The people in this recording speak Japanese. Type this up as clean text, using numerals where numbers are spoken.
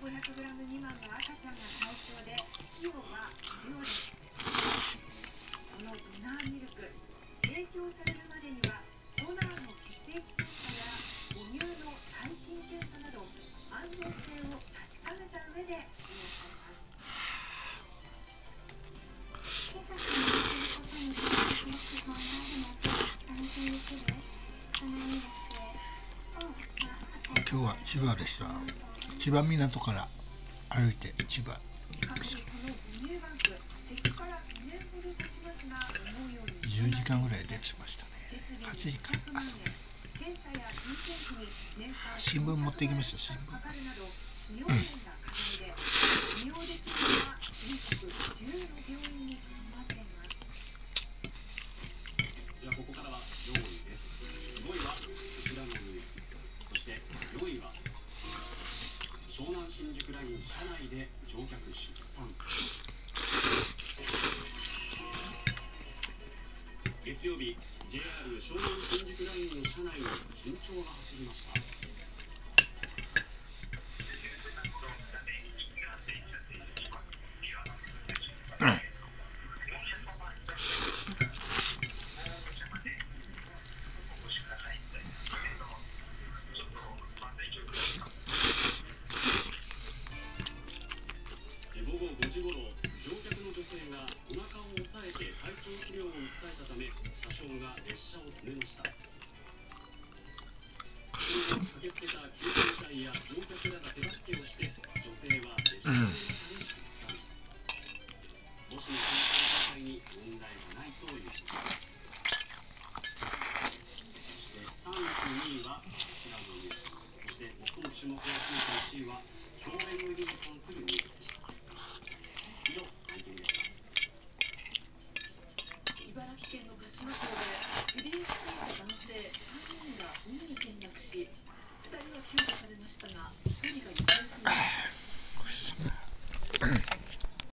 1500g 未満の赤ちゃんが対象で、費用は無料です。そのドナーミルク、提供されるまでにはドナーの血液検査や母乳の細菌検査など安全性を確かめた上で使用されます。警察にすることに対する問題でも安心できるドナーミルクを今日は千葉でした。千葉港から歩いて千葉。 しかしこの母乳バンク、設置から2年ほど経ちますが、思うように 10時間ぐらい出てましたね。8時間。 検査や人件費に年間新聞持ってきました。新聞。 かかるなど費用面が課題で、利用できるのは全国10の病院にとどまっています。 ではここからは4位です。5位はこちらのニュース、そして4位は湘南新宿ライン車内で乗客出産。月曜日、JR 湘南新宿ラインの車内に緊張が走りました。午後5時ごろ、乗客の女性がお腹を押さえて体調不良を訴えたため、車掌が列車を止めました。その後、駆けつけた救急隊や乗客